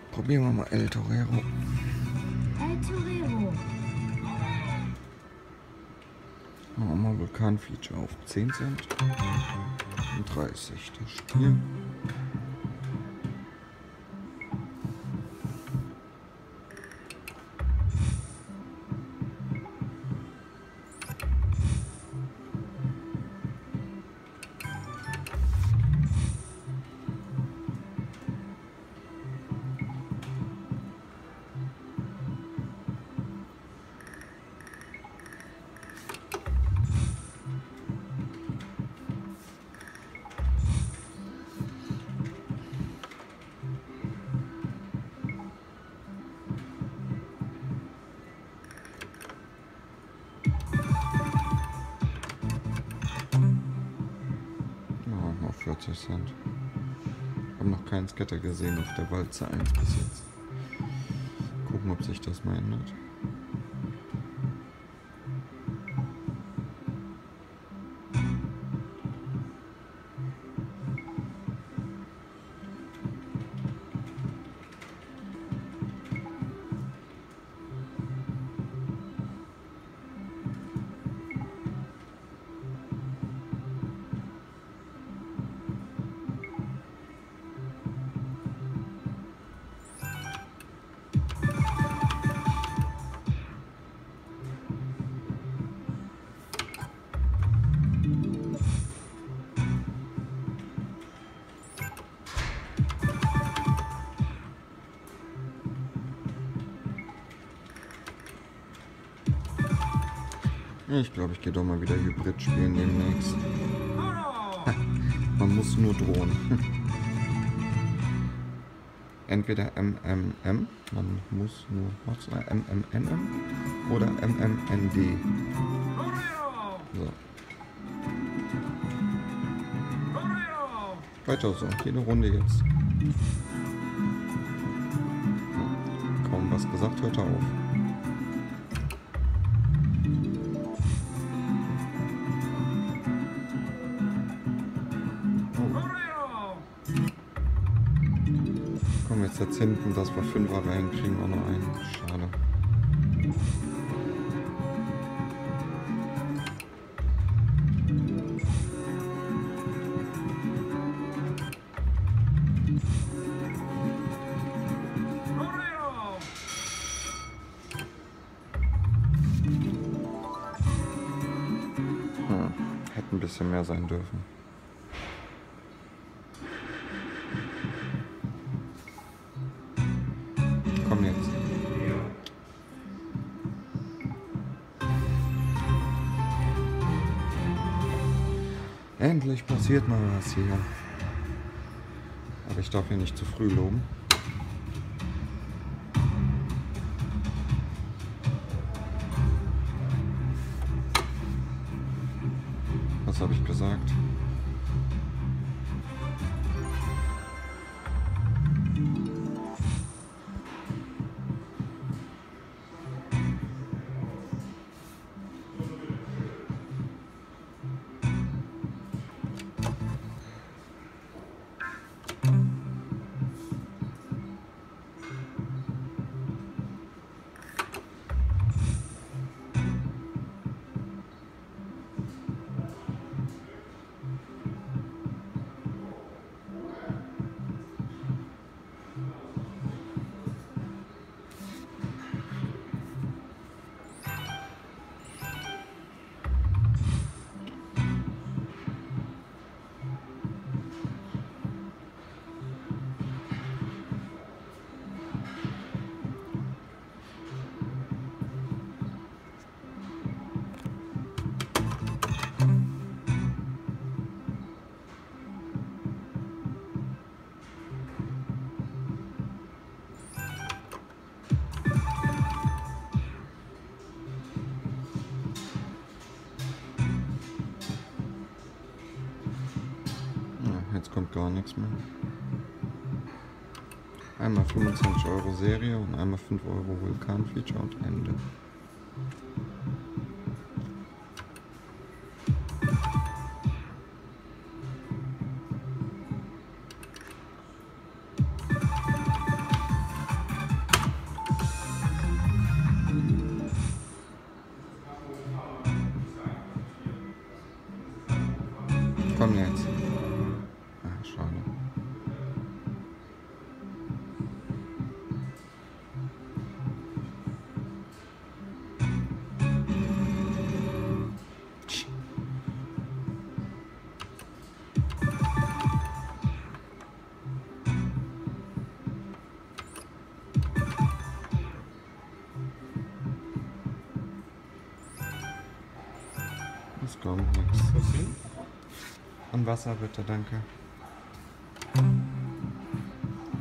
Probieren wir mal El Torero. El Torero. Machen wir mal Vulkan-Feature auf 10 Cent und 30 das Spiel. Ja, 40 Cent. Ich habe noch keinen Scatter gesehen auf der Walze 1 bis jetzt. Gucken, ob sich das mal ändert. Ich glaube, ich gehe doch mal wieder Hybrid spielen demnächst. Man muss nur drohen. Entweder MMM, man muss nur MMNM oder MMND. So. Weiter so, jede Runde jetzt. Kaum was gesagt, hört er auf. Kommen jetzt hinten, dass wir 5er reinkriegen, auch noch einen. Schade. Hätte ein bisschen mehr sein dürfen. Komm jetzt. Endlich passiert mal was hier. Aber ich darf hier nicht zu früh loben. Was habe ich gesagt? Jetzt kommt gar nichts mehr. Einmal 25 € Serie und einmal 5 € Vulkan-Feature und Ende. komm jetzt. Ah, schade. Es kommt nichts. Was hin? Und Wasser bitte, danke.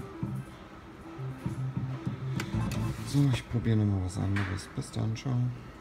So, ich probiere nochmal was anderes. Bis dann, ciao.